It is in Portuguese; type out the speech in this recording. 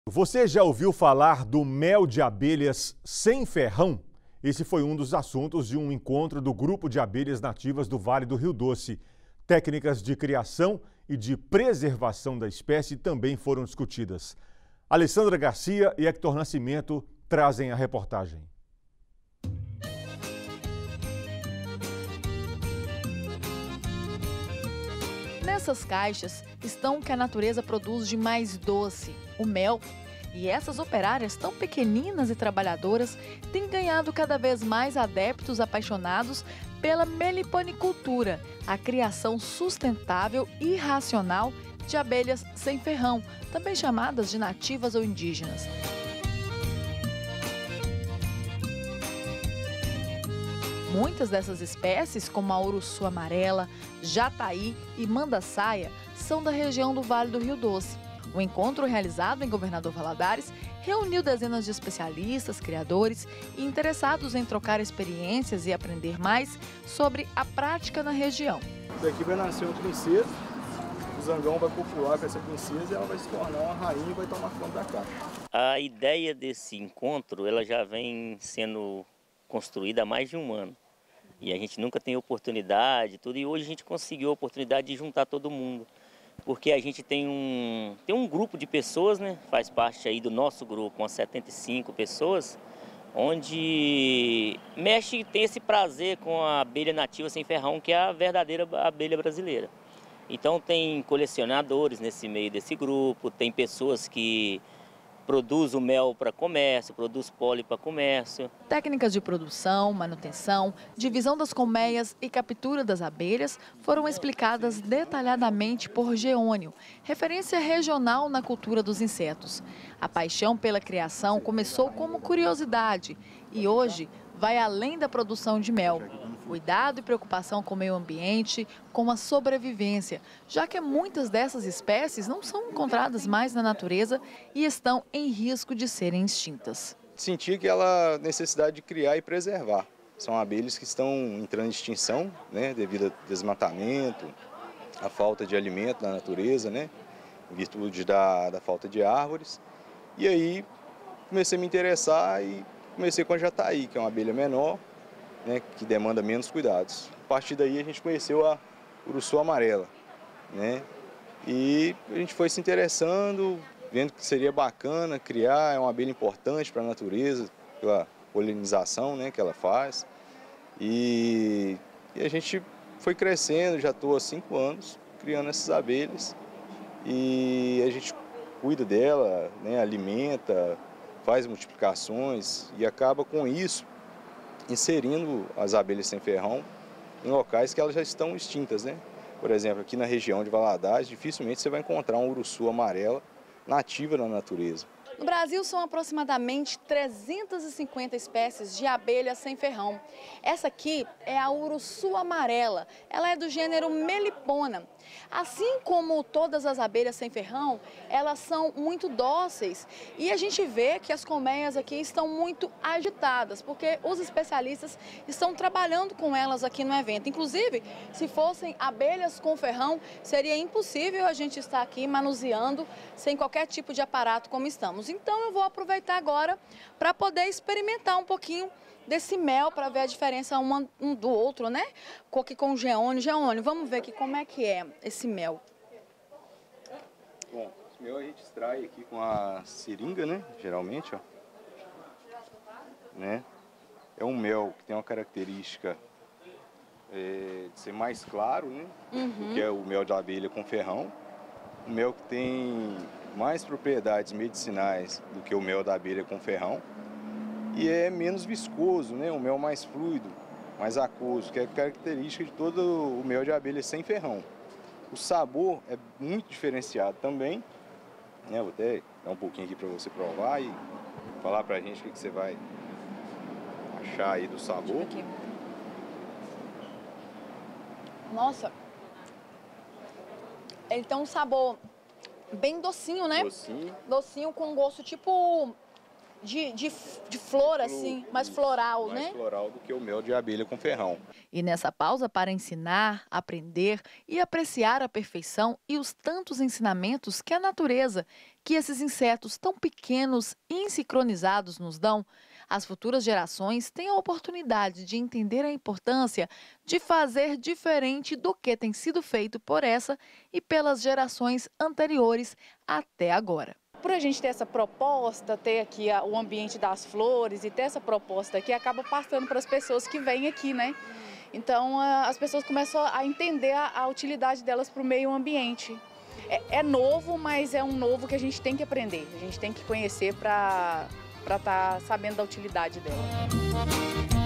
Você já ouviu falar do mel de abelhas sem ferrão? Esse foi um dos assuntos de um encontro do grupo de abelhas nativas do Vale do Rio Doce. Técnicas de criação e de preservação da espécie também foram discutidas. Alessandra Garcia e Hector Nascimento trazem a reportagem. Nessas caixas estão o que a natureza produz de mais doce, o mel. E essas operárias tão pequeninas e trabalhadoras têm ganhado cada vez mais adeptos apaixonados pela meliponicultura, a criação sustentável e racional de abelhas sem ferrão, também chamadas de nativas ou indígenas. Muitas dessas espécies, como a uruçu amarela, jataí e mandaçaia, são da região do Vale do Rio Doce. O encontro realizado em Governador Valadares reuniu dezenas de especialistas, criadores e interessados em trocar experiências e aprender mais sobre a prática na região. Daqui vai nascer uma princesa, o zangão vai copular com essa princesa e ela vai se tornar uma rainha e vai tomar conta da casa. A ideia desse encontro ela já vem sendo construída há mais de um ano. E a gente nunca tem oportunidade, tudo, e hoje a gente conseguiu a oportunidade de juntar todo mundo. Porque a gente tem um grupo de pessoas, né? Faz parte aí do nosso grupo, umas 75 pessoas, onde mexe e tem esse prazer com a abelha nativa sem ferrão, que é a verdadeira abelha brasileira. Então tem colecionadores nesse meio desse grupo, tem pessoas que produz o mel para comércio, produz pólen para comércio. Técnicas de produção, manutenção, divisão das colmeias e captura das abelhas foram explicadas detalhadamente por Geônio, referência regional na cultura dos insetos. A paixão pela criação começou como curiosidade e hoje vai além da produção de mel. Cuidado e preocupação com o meio ambiente, com a sobrevivência, já que muitas dessas espécies não são encontradas mais na natureza e estão em risco de serem extintas. Senti aquela necessidade de criar e preservar. São abelhas que estão entrando em extinção, né, devido ao desmatamento, à falta de alimento na natureza, né, em virtude da falta de árvores. E aí comecei a me interessar e comecei com a jataí, que é uma abelha menor, né, que demanda menos cuidados. A partir daí a gente conheceu a uruçu amarela, né, e a gente foi se interessando, vendo que seria bacana criar, é uma abelha importante para a natureza, pela polinização, né, que ela faz. E a gente foi crescendo, já estou há 5 anos criando essas abelhas e a gente cuida dela, né, alimenta, faz multiplicações e acaba com isso inserindo as abelhas sem ferrão em locais que elas já estão extintas, né? Por exemplo, aqui na região de Valadares, dificilmente você vai encontrar uma uruçu amarela nativa na natureza. No Brasil, são aproximadamente 350 espécies de abelhas sem ferrão. Essa aqui é a uruçu amarela. Ela é do gênero Melipona. Assim como todas as abelhas sem ferrão, elas são muito dóceis. E a gente vê que as colmeias aqui estão muito agitadas, porque os especialistas estão trabalhando com elas aqui no evento. Inclusive, se fossem abelhas com ferrão, seria impossível a gente estar aqui manuseando sem qualquer tipo de aparato como estamos. Então eu vou aproveitar agora para poder experimentar um pouquinho desse mel para ver a diferença um do outro, né? Aqui com o Geônio. Geônio, vamos ver aqui como é que é esse mel. Bom, esse mel a gente extrai aqui com a seringa, né? Geralmente, ó. Né? É um mel que tem uma característica de ser mais claro, né? Do que é o mel de abelha com ferrão. Um mel que tem mais propriedades medicinais do que o mel da abelha com ferrão e é menos viscoso, né? Um mel mais fluido, mais aquoso, que é característica de todo o mel de abelha sem ferrão. O sabor é muito diferenciado também, né? Vou até dar um pouquinho aqui para você provar e falar pra gente o que você vai achar aí do sabor. Nossa, ele tem um sabor bem docinho, né? Docinho. Docinho com gosto tipo de flor, assim, mais floral, né? Mais floral do que o mel de abelha com ferrão. E nessa pausa para ensinar, aprender e apreciar a perfeição e os tantos ensinamentos que a natureza, que esses insetos tão pequenos e sincronizados nos dão, as futuras gerações têm a oportunidade de entender a importância de fazer diferente do que tem sido feito por essa e pelas gerações anteriores até agora. Por a gente ter essa proposta, ter aqui o ambiente das flores e ter essa proposta aqui, acaba passando para as pessoas que vêm aqui, né? Então, as pessoas começam a entender a utilidade delas para o meio ambiente. É novo, mas é um novo que a gente tem que aprender, a gente tem que conhecer para estar sabendo da utilidade dela.